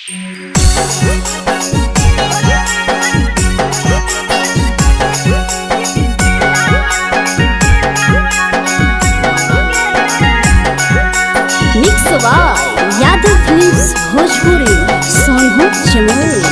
Mix by Yadav films Bhojpuri Sonu चमल।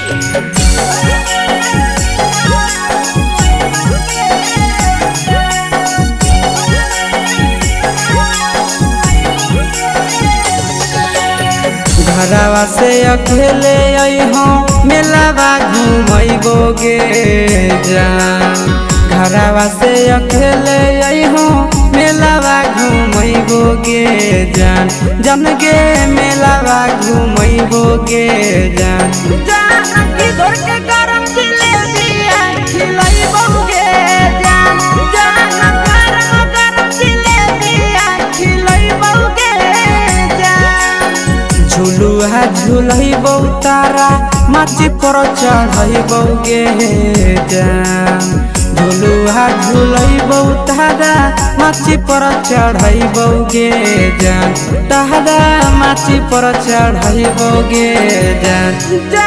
घरवा से अकेले अइहो मेलावा घूमैबोगे जान। घरवा से अकेले अइहो मेलावा घूमैबोगे जान। जन गे मेलावा घूमैबोगे जान। झुलुआ झुलैबौ तारा माची पर चढ़ैबोगे जान। झुलुआ झुलैबौ तारा माची पर चढ़ैबोगे जान। तारा माची पर चढ़ैबोगे जान।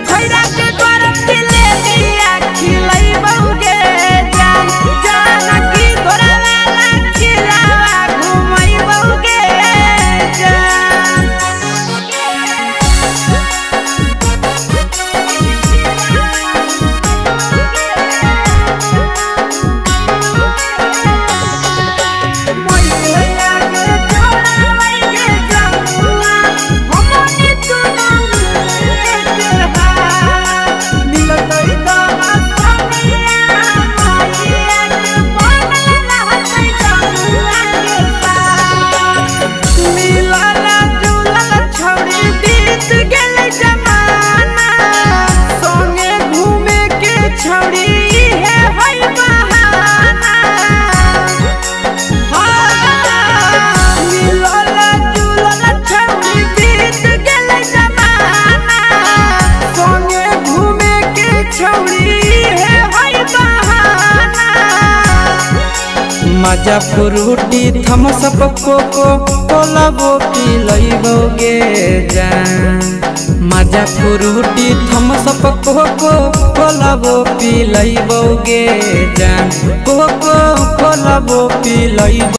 मजा फ्रूटी थम्सअप कोको कोलाबो पिलैबोगे जान। मजा फ्रूटी थम्सअप कोको कोलाबो पिलैबोगे जान। कोको कोलाबो पिलैबो